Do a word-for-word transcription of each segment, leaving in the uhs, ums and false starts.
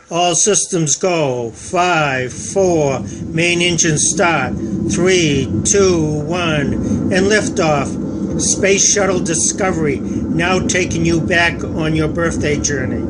All systems go. Five, four, main engine start. Three, two, one, and liftoff. Space Shuttle Discovery now taking you back on your birthday journey.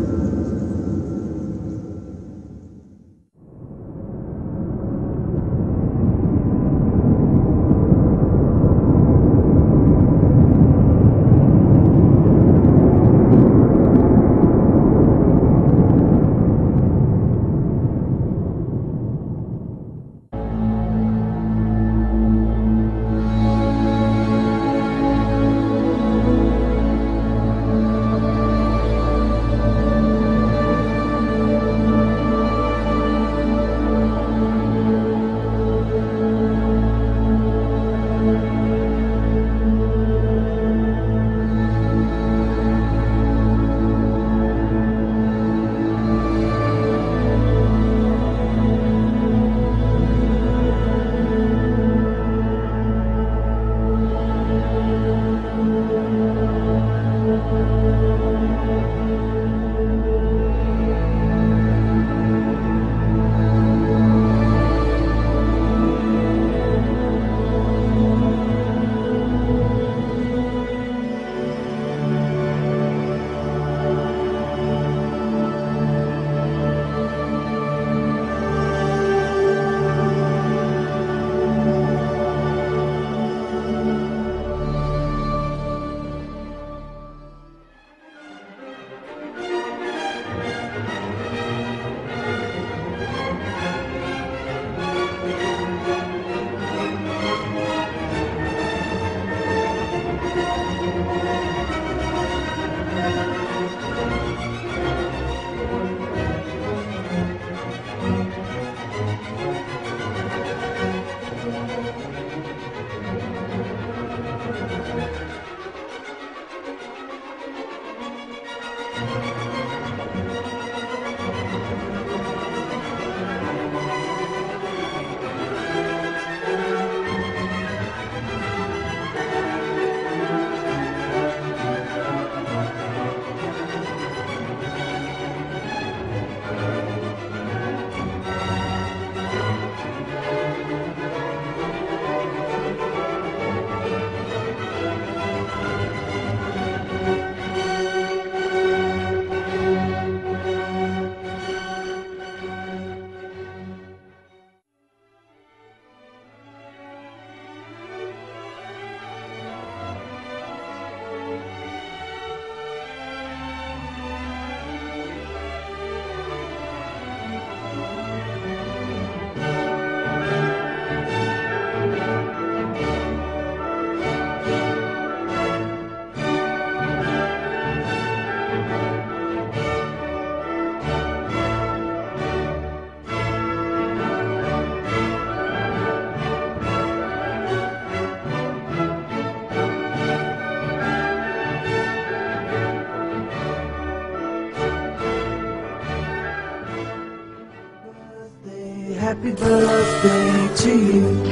Happy birthday to you.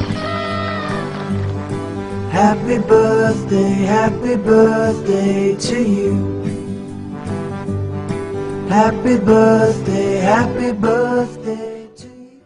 Happy birthday, happy birthday to you. Happy birthday, happy birthday to you.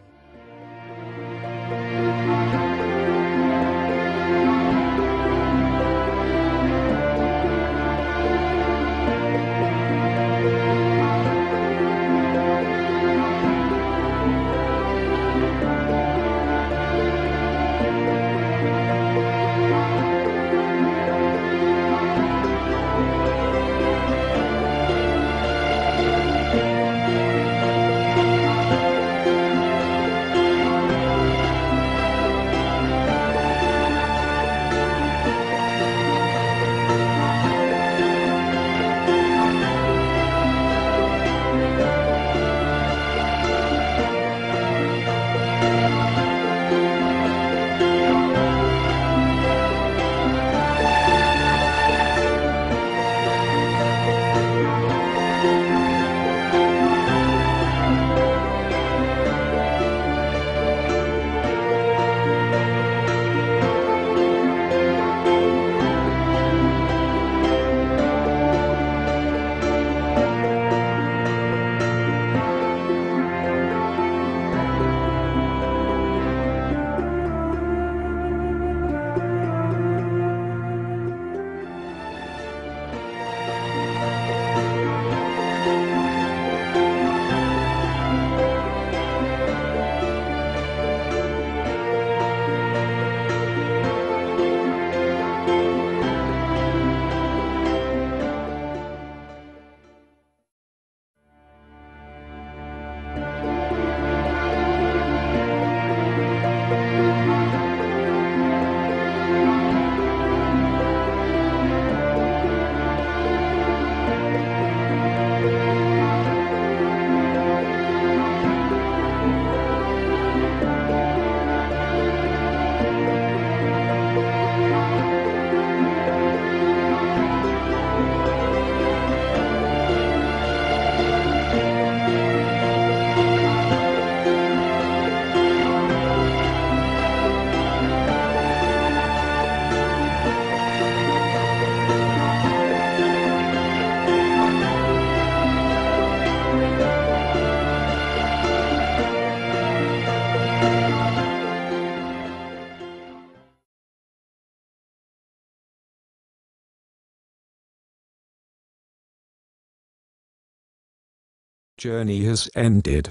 journey has ended.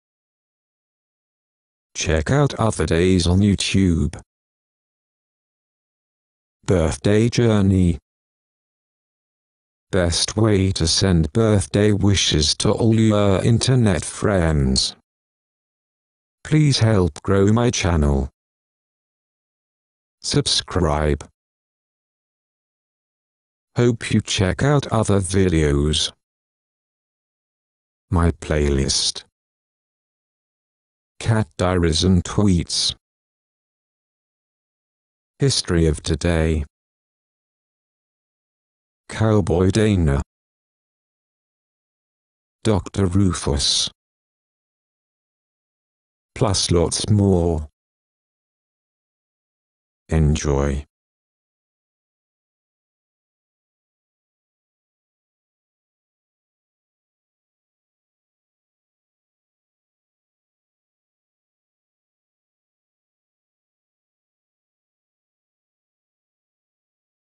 Check out other days on YouTube. Birthday journey. Best way to send birthday wishes to all your internet friends. Please help grow my channel. Subscribe. Hope you check out other videos. My playlist. Cat diaries and tweets. History of today. Cowboy Dana. Doctor Rufus. Plus lots more. Enjoy.